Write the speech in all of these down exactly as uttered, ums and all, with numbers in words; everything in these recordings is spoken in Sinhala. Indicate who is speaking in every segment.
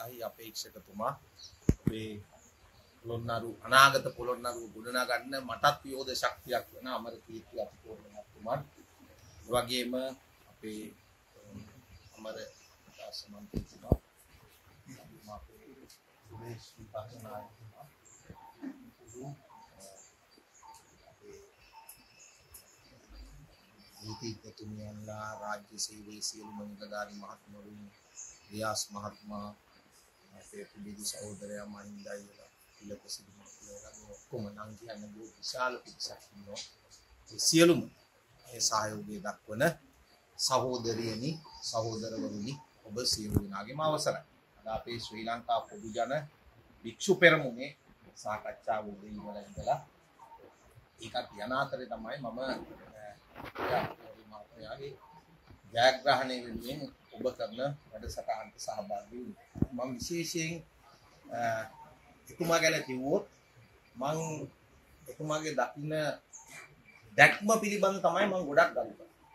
Speaker 1: උත්සාහී අපේක්ෂකතුමා මේ පොළොන්නරු අනාගත පොළොන්නරු ගොඩනගා ගන්න මටත් වියෝධ ශක්තියක් වෙන අමරකීර්ති අතිපූර්ණතුමා ඒ වගේම අපේ අමර සමන්තිතුමා අපේ සුරේෂ් විපස්සනායකතුමා නීතිඥතුමියන්ලා රාජ්‍ය සේවයේ සියලුම නිලධාරී මහත්මරුන් රියාස් මහත්මයා අපේ පිළිදි සහෝදරයා මහින්දයිලා ඉලක සිදුමා කියලා මේ ඔක්කොම නම් කියන්නේ බොහෝ විශාල පිටසක් ඉන්නවා ඒ සියලුම ඒ සහයෝගය දක්වන සහෝදරියනි සහෝදරවරුනි ඔබ සියලු දෙනාගේම අවසරයි අද අපේ ශ්‍රී ලංකා පොදු ජන භික්ෂු පෙරමුණේ සාකච්ඡාව උදේ වල ඉඳලා ඒකත් යන අතරේ තමයි මම යාගේ ජයග්‍රහණය වෙනුවෙන් ඔබ කරන වැඩසටහනට සහභාගී වුණා. මම විශේෂයෙන් එතුමා ගැන කිව්වොත් මම එතුමාගේ දකින්න දැක්ම පිළිබඳ තමයි මම ගොඩක් ගන්න.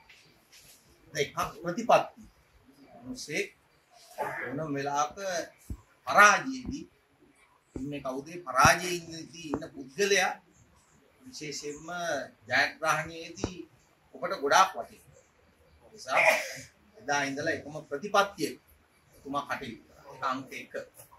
Speaker 1: ඒක ප්‍රතිපත්ති. මොසේ ඕනම වෙලාවක පරාජයේදී ඉන්නේ කවුද පරාජයේදී ඉන්න පුද්ගලයා විශේෂයෙන්ම ජයග්‍රහණයේදී ඔබට ගොඩාක් වටිනවා. ඒ නිසා එදා ඉඳලා එකම ප්‍රතිපත්තිය එතුමා කටයුතු කරා. ඒක අංක එක.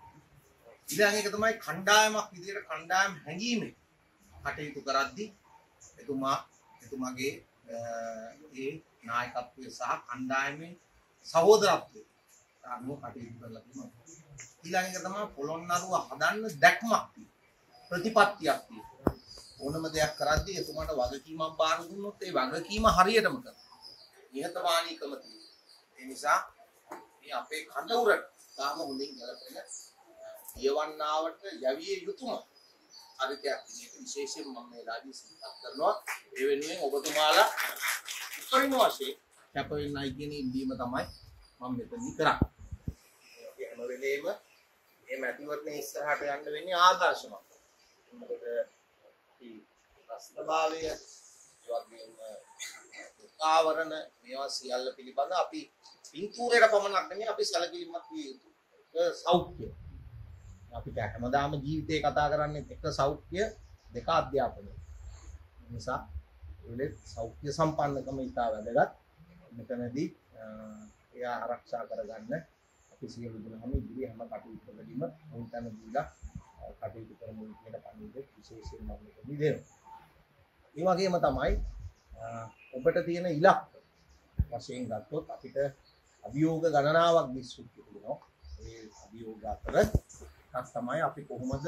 Speaker 1: ඊළඟ එක තමයි කණ්ඩායමක් විදිහට කණ්ඩායම් හැංගීමේ කටයුතු කරද්දී එතුමා එතුමාගේ ඒ නායකත්වය සහ කණ්ඩායමේ සහෝදරත්වය අනුව කටයුතු කරලා තියෙනවා. ඊළඟ එක තමයි පොළොන්නරුව හදන්න දැක්මක් තියෙනවා. ප්‍රතිපත්තියක් තියෙනවා. ඕනම දෙයක් කරද්දී එතුමාට වගකීමක් බාර දුන්නොත් ඒ වගකීම හරියටම කරනවා. නිහතමානීකම තියෙනවා. ඒ නිසා මේ අපේ කඳවුරට තාම හොඳින් ගලපෙන යවන්නාවට යවියේ යුතුයම අරිතයක් විදිහට විශේෂයෙන් මම මේ රාජ්‍ය සිතක් කරනවා. ඒ වෙනුවෙන් ඔබතුමාලා උපරිම වශයෙන් කැප වෙන්නයි කියන ඉල්ලීම තමයි මම මෙතනදි කරන්නේ. ඒ හැම වෙලේම මේ මැතිවරණයේ ඉස්සරහට යන්න වෙන්නේ ආදර්ශමත්. මොකද ප්‍රශ්නභාවය වගේම ආවරණ මේවා සියල්ල පිළිබඳ අපි පින්තූරයට පමණක් නෙමෙයි අපි සැලකිලිමත් විය යුතුයි. සෞඛ්‍ය අපිට හැමදාම ජීවිතේ කතා කරන්නේ එක සෞඛ්‍ය දෙක අධ්‍යාපනය. ඒ නිසා ඒලෙ සෞඛ්‍ය සම්පන්නකම ඉතා වැදගත්. මෙතනදී ඒ ආරක්ෂා කරගන්න අපි සියලු දෙනාම ඉදිරි හැම කටයුත්තකදීම උන්තන දීලා කටයුතු කරමු කියන පණිවිඩ විශේෂයෙන්ම මෙතනදී දෙනවා. ඒ වගේම තමයි ඔබට තියෙන ඉලක්ක වශයෙන් ගත්තොත් අපිට අභියෝග ගණනාවක් දිස්සුත් තියෙනවා. ඒ අභියෝග අතර එකක් තමයි අපි කොහොමද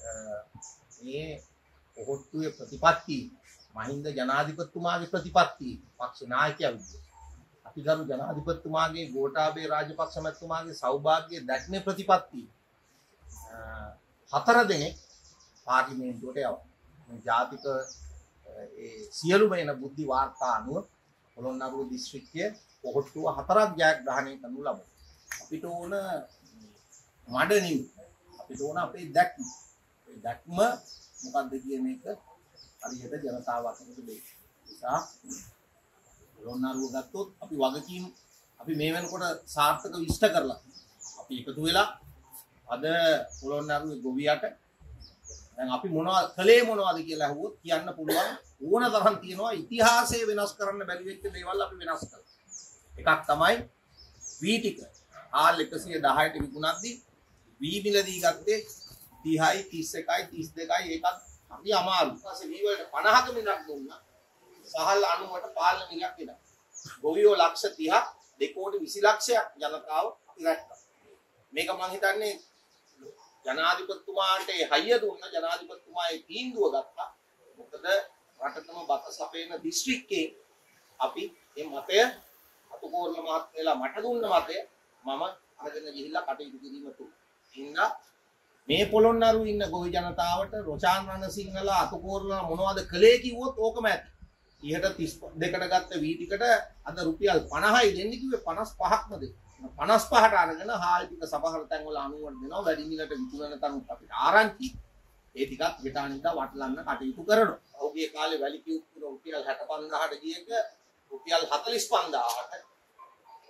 Speaker 1: මේ පොහොට්ටුවේ ප්‍රතිපත්ති මහින්ද ජනාධිපතිතුමාගේ ප්‍රතිපත්ති පක්ෂ නායකයා විදිහට අපි ගරු ජනාධිපතිතුමාගේ ගෝඨාභය රාජපක්ෂ මැතිතුමාගේ සෞභාග්‍ය දැක්මේ ප්‍රතිපත්ති හතර දෙනෙක් පාර්ලිමේන්තුවට යවනවා. මේ ජාතික ඒ සියලුම එන බුද්ධි වාර්තා අනුව පොළොන්නරුව දිස්ත්‍රික්කයේ පොහොට්ටුව හතරක් ජයග්‍රහණය කරනු ලබනවා. අපිට ඕන මඩනින් අපිට ඕන අපේ දැක්ම. ඒ දැක්ම මොකක්ද කියන එක හරියට ජනතාව අතරට දෙන්න. නිසා පොළොන්නරුව ගත්තොත් අපි වගකීම් අපි මේ වෙනකොට සාර්ථක විශ්ත කරලා අපි එකතු වෙලා අද පොළොන්නරුවේ ගොවියට දැන් අපි මොනවද කලේ මොනවද කියලා අහුවොත් කියන්න පුළුවන් ඕන තරම් තියෙනවා ඉතිහාසය වෙනස් කරන්න බැරි වෙච්ච දේවල් අපි වෙනස් කරලා. එකක් තමයි වී ටික. ආල් එකසිය දහයට විකුණද්දී වී මිලදී ගත්තේ තිහයි තිස් එකයි තිස් දෙකයි ඒකත් හරි අමාරුයි. ඊට පස්සේ වී වලට පනහක මිලක් දුන්නා. සහල් අනූවට පාලන මිලක් එනවා. ගොවියෝ ලක්ෂ තිහක් දෙකෝටි විසි ලක්ෂයක් ජනතාව ඉරට්ටා. මේක මම හිතන්නේ ජනාධිපතිතුමාට හයිය දුන්න ජනාධිපතිතුමා ඒ තීන්දුව ගත්තා. මොකද රටටම බත සපේන දිස්ත්‍රික්කේ අපි මේ මතය අතුකෝරළ මහත්මයාලා මට දුන්න මතය මම අරගෙන ගිහිල්ලා කටයුතු කිරීම තුල. ඉන්න මේ පොළොන්නරුවේ ඉන්න ගොවි ජනතාවට රොෂාන් රණසිංහලා අතුකෝරළ මොනවද කළේ කිව්වොත් ඕකම ඇති. ඊට තිස් දෙකට ගත්ත වී ටිකට අද රුපියල් පනහයි දෙන්නේ කිව්වේ පනස් පහක්ම දෙන්න. පනස් පහට අරගෙන හාල් ටික සමහර තැන් වල අනූවට දෙනවා වැඩි මිලට විකුණන තනුත් අපිට ආරංචි ඒ ටිකත් විතානින්දා වටලන්න කටයුතු කරනවා. ඔහුගේ කාලේ වැලි කිව්ව රුපියල් හැට පන්දාහට ගියක රුපියල් හතළිස් පන්දාහට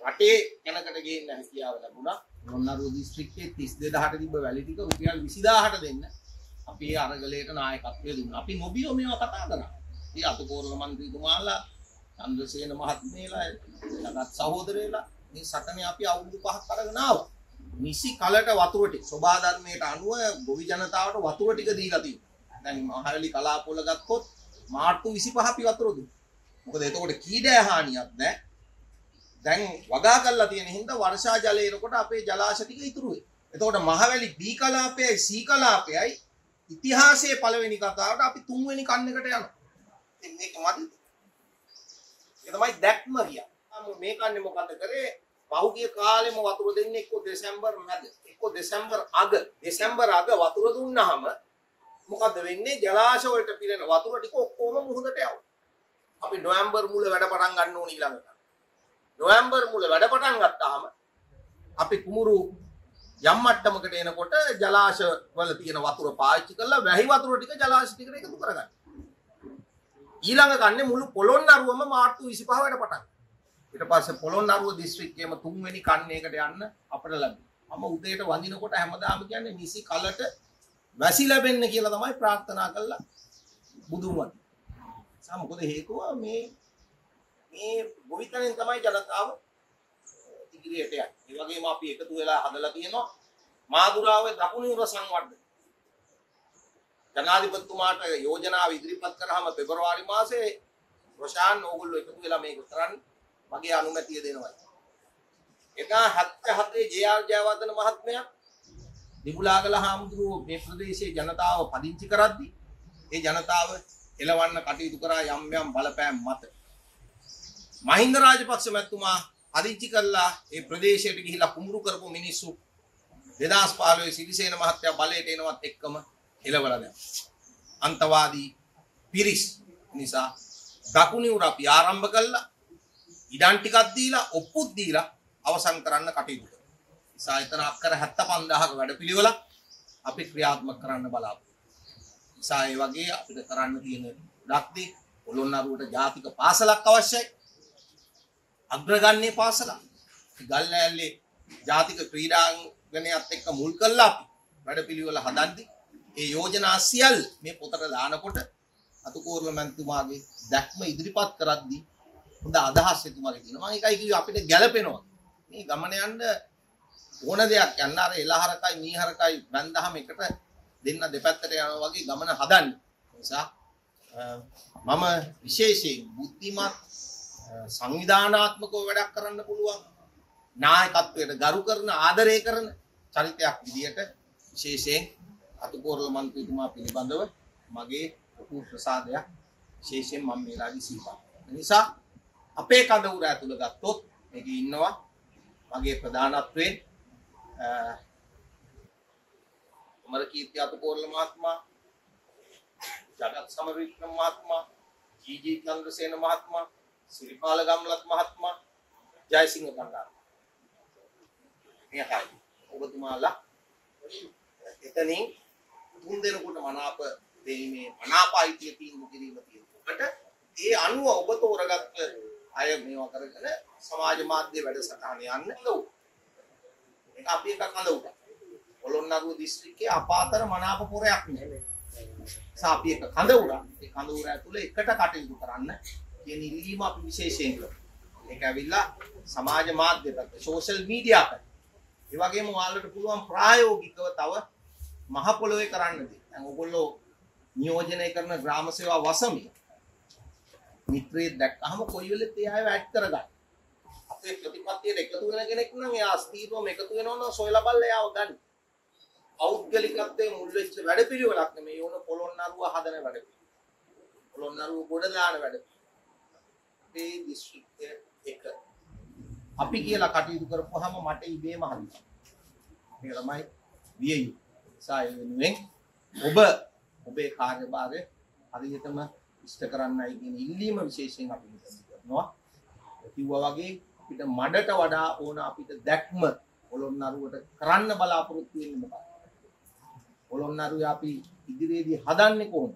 Speaker 1: රටේ යනකට ගේන්න හැකියාව ලැබුණා. පොළොන්නරුව දිස්ත්‍රික්කයේ තිස් දෙදාහට තිබ්බ වැලි ටික රුපියල් විසිදාහට දෙන්න අපි ඒ අරගලයට නායකත්වය දුන්නා. අපි නොබියෝ මේවා කතා කරා. ඉතින් අතුකෝරළ මන්ත්‍රීතුමාලා, චන්ද්‍රසේන මහත්මයාලා, ජගත් සහෝදරයලා මේ සටනේ අපි අවුරුදු පහක් අරගෙන ආවා. නිසි කලට වතුර ටික සෝභා ධර්මයට අනුව ගොවි ජනතාවට වතුර ටික දීලා තියෙනවා. දැන් මහවැලි කලාපවල ගත්තොත් මාර්තු විසිපහ අපි වතුර දුන්නා. මොකද එතකොට කීඩෑ හානියක් නැහැ. දැන් වගා කරලා තියෙන හින්දා වර්ෂා ජලය එනකොට අපේ ජලාශ ටික ඉතුරු වෙයි. එතකොට මහවැලි බී කලාපයයි සී කලාපයයි ඉතිහාසයේ පළවෙනි කතාවට අපි තුන්වෙනි කන් එකට යනවා. ඉතින් මේක මදි. ඒ තමයි දැක්ම කියන්නේ. මේ කන්නේ මොකද කරේ? පහුගිය කාලෙම වතුර දෙන්නේ එක්ක දෙසැම්බර් මැද, එක්ක දෙසැම්බර් අග. දෙසැම්බර් අග වතුර දුන්නාම මොකද වෙන්නේ? ජලාශ වලට පිරෙන වතුර ටික ඔක්කොම මුහුදට යනවා. අපි නොවැම්බර් මුල වැඩ පටන් ගන්න ඕනේ ඊළඟට. නොවැම්බර් මුල වැඩ පටන් ගත්තාම අපි කුමුරු යම් මට්ටමකට එනකොට ජලාශ වල තියෙන වතුර පාවිච්චි කරලා වැහි වතුර ටික ජලාශ ටිකට එකතු කරගන්න. ඊළඟ ගන්නේ මුළු පොළොන්නරුවම මාර්තු විසිපහ වැඩ පටන්. ඊට පස්සේ පොළොන්නරුව දිස්ත්‍රික්කයේම තුන්වෙනි කන්නේකට යන්න අපිට ලැබුණා. මම උදේට වඳිනකොට හැමදාම කියන්නේ නිසි කලට වැසි ලැබෙන්න කියලා තමයි ප්‍රාර්ථනා කළා බුදුන් වහන්සේ. සා මොකද හේතුව මේ මේ ගොවිතැනෙන් තමයි ජනතාව ඉදිරියට යන්නේ. ඒ වගේම අපි එකතු වෙලා හදලා තියෙනවා මාදුරාවේ දකුණු උර සංවර්ධන. ජනාධිපතිතුමාට යෝජනාව ඉදිරිපත් කරාම පෙබරවාරි මාසයේ රොෂාන් ඕගොල්ලෝ එකතු වෙලා මේක කරන්න මගේ අනුමැතිය දෙනවා. එදා හත්ය හතේ ජේ ආර් ජයවර්ධන මහත්මයා දිබුලාගල හාමුදුරුවෝ මේ ප්‍රදේශයේ ජනතාව පදිංචි කරද්දී ඒ ජනතාව එළවන්න කටයුතු කරා යම් යම් බලපෑම් මත. මහින්ද රාජපක්ෂ මැතිතුමා පදිංචි කළා ඒ ප්‍රදේශයට ගිහිලා කුඹුරු කරපු මිනිස්සු දෙදාස් පහළොව සිරිසේන මහත්තයා බලයට එනවත් එක්කම එළවලා දැම්මා. අන්තවාදී පිරිස් නිසා දකුණු උර අපි ආරම්භ කළා. ඉඩම් ටිකක් දීලා ඔප්පුත් දීලා අවසන් කරන්න කටයුතු කරා. නිසා එතන අක්කර හැත්තෑ පන්දාහක වැඩපිළිවෙලක් අපි ක්‍රියාත්මක කරන්න බලාපොරොත්තු. නිසා ඒ වගේ අපිට කරන්න තියෙන ගොඩක් දේ පොළොන්නරුවට ජාතික පාසලක් අවශ්‍යයි. අග්‍රගන්නේ පාසලක්. ගල්ලෑල්ලේ ජාතික ක්‍රීඩාංගණයත් එක්ක මුල් කළා අපි වැඩපිළිවෙල හදද්දී ඒ යෝජනා සියල්ල මේ පොතට දානකොට අතුකෝරළ මන්ත්‍රීතුමාගේ දැක්ම ඉදිරිපත් කරද්දී හොඳ අදහස් එතුමාගේ තියෙනවා. මම ඒකයි කිව්වේ අපිට ගැළපෙනවා. මේ ගමන යන්න ඕන දෙයක් යන්න අර එලහරකයි මීහරකයි බැන්දහම එකට දෙන්න දෙපැත්තට යනවා වගේ ගමන හදන්න. නිසා මම විශේෂයෙන් බුද්ධිමත් සංවිධානාත්මකව වැඩක් කරන්න පුළුවන් නායකත්වයට ගරු කරන ආදරය කරන චරිතයක් විදියට විශේෂයෙන් අතුකෝරළ මන්ත්‍රීතුමා පිළිබඳව මගේ ලොකු ප්‍රසාදයක් විශේෂයෙන් මම මේලාදී සිහිපත් කරනවා. නිසා අපේ කඳ උර ඇතුළ ගත්තොත් මේකේ ඉන්නවා මගේ ප්‍රධානත්වයෙන් අමරකීර්ති අතුකෝරළ මහත්මයා, ජගත් සමරවික්‍රම මහත්මයා, ජී ජී චන්ද්‍රසේන මහත්මයා, සිරිපාල ගම්ලත් මහත්මයා, ජයසිංහ බණ්ඩාර. මේ හයි ඔබතුමාලා එතනින් තුන් දෙනෙකුට මනාප දෙීමේ මනාප අයිතිය තීන්දුව කිරීම තියෙනවා. ඒ අනුව ඔබ තෝරගත්ත අය මේවා කරගෙන සමාජ මාධ්‍ය වැඩසටහන යන්න ලෝ. ඒක අපි එක කඳ උඩ. පොළොන්නරුව දිස්ත්‍රික්කයේ අපාතර මනාප පුරයක් නෙමෙයි. සාපි එක කඳ උඩ. ඒ කඳ උඩ ඇතුලේ එකට කටයුතු කරන්න කියන ඉල්ලීම අපි විශේෂයෙන් කරනවා. ඒක ඇවිල්ලා සමාජ මාධ්‍ය පැත්ත, සෝෂල් මීඩියා පැත්ත. ඒ වගේම ඔයාලට පුළුවන් ප්‍රායෝගිකව තව මහ පොළොවේ කරන්න දෙන්න. දැන් ඔයගොල්ලෝ නියෝජනය කරන ග්‍රාම සේවා වසමිය මිත්‍රයෙක් දැක්කහම කොයි වෙලෙත් ඒ අයව ඇඩ් කරගන්න. අපේ ප්‍රතිපත්තියට එකතු වෙන කෙනෙක් නම් එයා අස්තීර්වම එකතු වෙනවා නම් සොයලා බලලා එයාව ගන්න. පෞද්ගලිකත්වයේ මුල් වෙච්ච වැඩපිළිවෙලක් නෙමෙයි ඕන පොළොන්නරුව හදන වැඩපිළිවෙල. පොළොන්නරුව ගොඩ දාන වැඩපිළිවෙල. මේ දිස්ත්‍රික්කය එක අපි කියලා කටයුතු කරපුවාම මට ඉබේම හරියනවා. මේක තමයි විය යුතු. සාය වෙනුවෙන් ඔබ ඔබේ කාර්යභාරය හරියටම ඉෂ්ට කරන්නයි කියන ඉල්ලීම විශේෂයෙන් අපි කරනවා. කිව්වා වගේ අපිට මඩට වඩා ඕන අපිට දැක්ම පොළොන්නරුවට කරන්න බලාපොරොත්තු වෙන්නේ මොකක්ද? පොළොන්නරුවේ අපි ඉදිරියේදී හදන්නේ කොහොමද?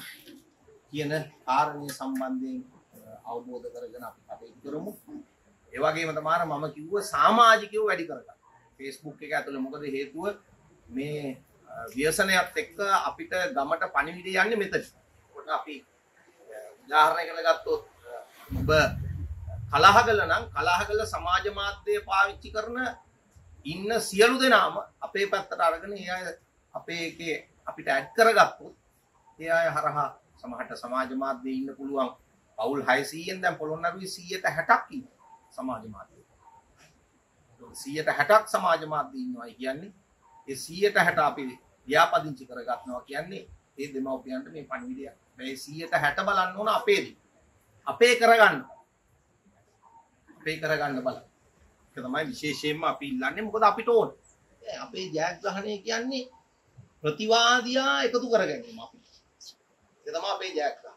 Speaker 1: කියන කාරණේ සම්බන්ධයෙන් අවබෝධ කරගෙන අපි කටයුතු කරමු. ඒ වගේම තමයි මම කිව්ව සමාජිකයෝ වැඩි කරගන්න. Facebook එක ඇතුලේ මොකද හේතුව මේ ව්‍යසනයත් එක්ක අපිට ගමට පණිවිඩ යන්නේ මෙතන. කොට අපි උදාහරණයකට ගත්තොත් ඔබ කලහගල නම් කලහගල සමාජ මාධ්‍ය පාවිච්චි කරන ඉන්න සියලු දෙනාම අපේ පැත්තට අරගෙන ඒ අය අපේ එකේ අපිට ඇඩ් කරගත්තොත් ඒ අය හරහා සමහරට සමාජ මාධ්‍යයේ ඉන්න පුළුවන් පවුල් හයසීයෙන් දැන් පොළොන්නරුවේ සීයට හැටක් ඉන්නවා සමාජ මාධ්‍යයේ. සීයට හැටක් සමාජ මාධ්‍ය ඉන්නවා කියන්නේ ඒ සීයට හැට අපි ව්‍යාපදිංචි කරගන්නවා කියන්නේ ඒ දෙමව්පියන්ට මේ පණිවිඩය. මේ සීයට හැට බලන්න ඕන අපේදී. අපේ කරගන්න. අපේ කරගන්න බලන්න. ඒක තමයි විශේෂයෙන්ම අපි ඉල්ලන්නේ මොකද අපිට ඕන. අපේ ජයග්‍රහණය කියන්නේ ප්‍රතිවාදියා එකතු කරගැනීම අපි. ඒක තමයි අපේ ජයග්‍රහණය.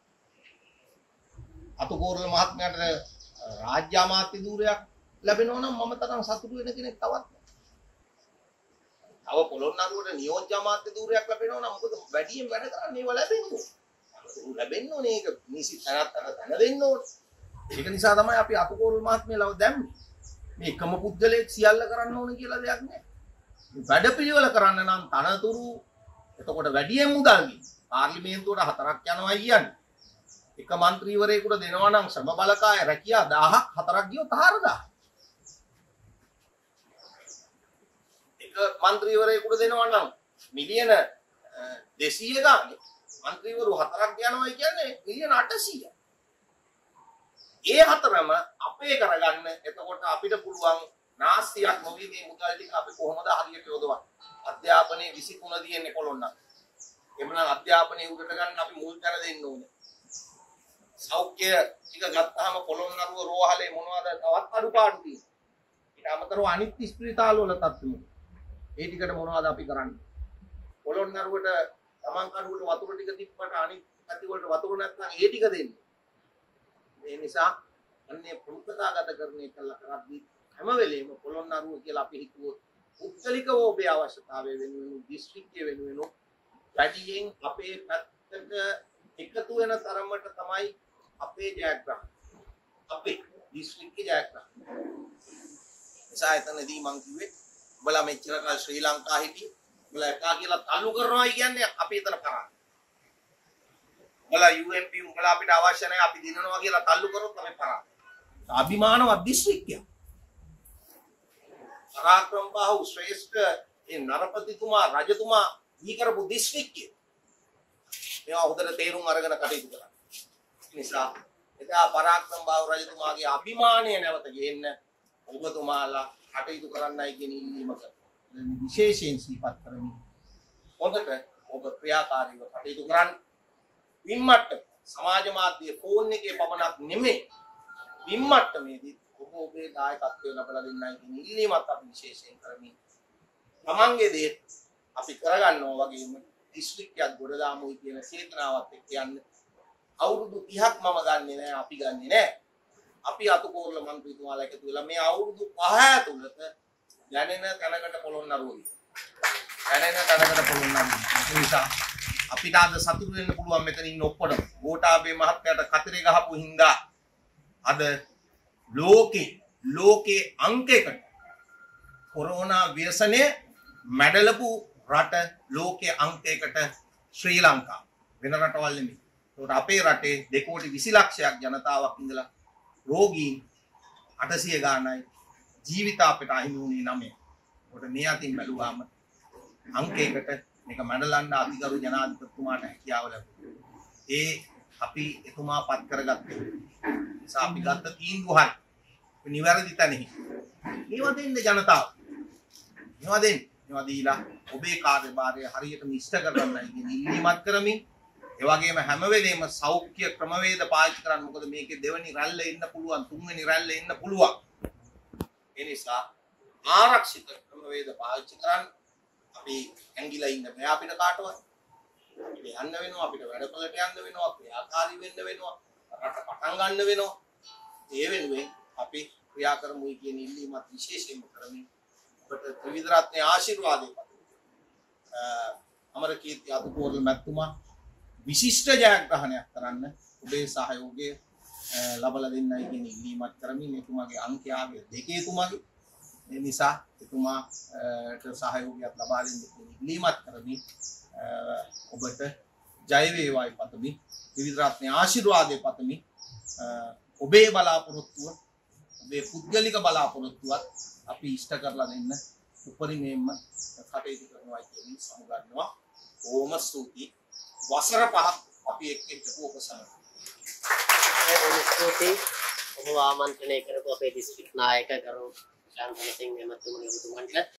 Speaker 1: අතුකෝරළ මහත්මයාට රාජ්‍ය අමාත්‍ය ධූරයක් ලැබෙනවා නම් මම තරම් සතුටු වෙන කෙනෙක් තවත් නැහැ. තව පොළොන්නරුවට නියෝජ්‍ය අමාත්‍ය ධූරයක් ලැබෙනවා නම් මොකද වැඩියෙන් වැඩ කරන්නේ ඒව ලැබෙන්නේ. ඒක ලැබෙන්න ඕනේ ඒක නිසි තැනත් අර තැන දෙන්න ඕනේ. ඒක නිසා තමයි අපි අතුකෝරළ මහත්මයාලව දැම්මේ. මේ එකම පුද්ගලයෙක් සියල්ල කරන්න ඕනේ කියලා දෙයක් නැහැ. වැඩ පිළිවෙල කරන්න නම් තනතුරු එතකොට වැඩියෙන් මුදල් ගන්න. පාර්ලිමේන්තුවට හතරක් යනවා කියන්නේ. එක മന്ത്രിවරයෙකුට දෙනවා නම් ශ්‍රම බලකාය රැකියා දහයක් හතරක් ගියොත් හාරදාහ. එක മന്ത്രിවරයෙකුට දෙනවා නම් මිලියන දෙසීය ගන්න. മന്ത്രിවරු හතරක් යනවා කියන්නේ මිලියන අටසීය. ඒ හතරම අපේ කරගන්න එතකොට අපිට පුළුවන් නාස්තියක් නොවි මේ මුදල් ටික අපි කොහොමද හරියට යොදවන්නේ. අධ්‍යාපනයේ විසිතුන තියෙන්නේ පොළොන්නක්. එමුනම් අධ්‍යාපනයේ උඩට ගන්න අපි මුල් තැන දෙන්න ඕනේ. සෞඛ්‍ය ටික ගත්තාම පොළොන්නරුව රෝහලේ මොනවද තවත් අඩුපාඩු තියෙනවා. ඊට අමතරව අනිත් ස්පිරිතාල වල තත්ත්වෙ. ඒ ටිකට මොනවද අපි කරන්නේ? පොළොන්නරුවට තමන් කඩුවට වතුර ටික තිබ්බට අනිත් පැති වලට වතුර නැත්නම් ඒ ටික දෙන්නේ. ඒ නිසා අන්නේ ප්‍රමුඛතාගත කරන එකල කරද්දී හැම වෙලේම පොළොන්නරුව කියලා අපි හිතුවොත් උත්තලිකව ඔබේ අවශ්‍යතාවය වෙනුවෙන් දිස්ත්‍රික්කයේ වෙනුවෙන් වැඩියෙන් අපේ පැත්තට එකතු වෙන තරමට තමයි අපේ ජයග්‍රහණය. අපේ දිස්ත්‍රික්කයේ ජයග්‍රහණය. නිසා එතනදී මම කිව්වේ ඔබලා මෙච්චර කාල ශ්‍රී ලංකා හිටියේ ඔබලා එකා කියලා තල්ලු කරනවා කියන්නේ අපි එතන කරා. ඔබලා යූ එම් පී උඹලා අපිට අවශ්‍ය නැහැ අපි දිනනවා කියලා තල්ලු කරොත් අපි කරා. අභිමානවත් දිස්ත්‍රික්කය. පරාක්‍රම බාහු ශ්‍රේෂ්ඨ ඒ නරපතිතුමා රජතුමා දී කරපු දිස්ත්‍රික්කය. මේවා හොඳට තේරුම් අරගෙන කටයුතු කරා. නිසා එදා පරාක්‍රම බාහු රජතුමාගේ අභිමානය නැවත ගේන්න ඔබතුමාලා කටයුතු කරන්නයි කියන ඉල්ලීම විශේෂයෙන් සිහිපත් කරමි. හොඳට ඔබ ක්‍රියාකාරීව කටයුතු කරන්න. විම්මට්ට සමාජ මාධ්‍ය ෆෝන් එකේ පමණක් නෙමෙයි විම්මට්ටමේදී ඔබ ඔබේ දායකත්වය ලබා දෙන්නයි කියන ඉල්ලීමත් අපි විශේෂයෙන් කරමි. තමන්ගේ දේ අපි කරගන්නවා වගේම දිස්ත්‍රික්කයක් ගොඩ දාමුයි කියන චේතනාවත් එක්ක යන්න. අවුරුදු තිහක් මම ගන්නෙ නෑ අපි ගන්නෙ නෑ. අපි අතුකෝරළ මන්ත්‍රීතුමාලා එකතු වෙලා මේ අවුරුදු පහ ඇතුළත දැනෙන තැනකට පොළොන්නරුව ගියා. දැනෙන තැනකට පොළොන්නරුව. ඒ නිසා අපිට අද සතුටු වෙන්න පුළුවන් මෙතන ඉන්න ඔක්කොටම. ගෝඨාභය මහත්තයාට කතරේ ගහපු හින්දා අද ලෝකේ ලෝකේ අංකයකට කොරෝනා ව්‍යසනය මැඩලපු රට ලෝකයේ අංකයකට ශ්‍රී ලංකාව වෙන රටවල් නෙමෙයි. ඒකට අපේ රටේ දෙකෝටි විසි ලක්ෂයක් ජනතාවක් ඉඳලා රෝගීන් අටසිය ගානයි ජීවිත අපිට අහිමි වුණේ නවය. ඒකට මේ අතින් බැලුවාම අංකයකට මේක මැඩලන්න අධිකරු ජනාධිපතිතුමාට හැකියාව ලැබුණා. ඒ අපි එතුමා පත් කරගත්තා. නිසා අපි ගත්ත තීන්දුව හරි. නිවැරදි තැනෙහි. මේවා දෙන්න ජනතාව. මේවා දෙන්න. මේවා දීලා ඔබේ කාර්යභාරය හරියට ඉෂ්ට කරගන්නයි කියන ඉල්ලීමක් කරමින් ඒ වගේම හැම වෙලේම සෞඛ්‍ය ක්‍රමවේද පාවිච්චි කරන්න. මොකද මේකේ දෙවෙනි රැල්ල එන්න පුළුවන්, තුන්වෙනි රැල්ල එන්න පුළුවන්. ඒ නිසා ආරක්ෂිත ක්‍රමවේද පාවිච්චි කරන්න. අපි ඇඟිලා ඉන්න බෑ අපිට කාටවත්. අපිට යන්න වෙනවා, අපිට වැඩපොළට යන්න වෙනවා, ක්‍රියාකාරී වෙන්න වෙනවා, රට පටන් ගන්න වෙනවා. ඒ වෙනුවෙන් අපි ක්‍රියා කරමුයි කියන ඉල්ලීමත් විශේෂයෙන්ම කරමින් ඔබට ත්‍රිවිධ රත්නයේ ආශිර්වාදය පතමි. අමරකීර්ති අතුකෝරළ මැතිතුමා විශිෂ්ට ජයග්‍රහණයක් කරන්න ඔබේ සහයෝගය ලබලා දෙන්නයි කියන ඉල්ලීමක් කරමින් එතුමාගේ අංකය ආවේ දෙකේ එතුමාගේ ඒ නිසා එතුමාට සහයෝගයක් ලබා දෙන්න කියන ඉල්ලීමක් කරමින් ඔබට ජය වේවායි පතමි විවිධ රත්නයේ ආශිර්වාදයේ පතමි ඔබේ බලාපොරොත්තුව ඔබේ පුද්ගලික බලාපොරොත්තුවත් අපි ඉෂ්ට කරලා දෙන්න උපරිමයෙන්ම කටයුතු කරනවා කියන සමුගන්නවා ඕම ස්තුතියි වසර පහක් අපි එක්ක හිටපු ඔබ සමග
Speaker 2: ස්තුතියි ඔබ ආමන්ත්‍රණය කරපු අපේ දිස්ත්‍රික් නායක ගරු ශාන්තන සිංහ මහත්මයාට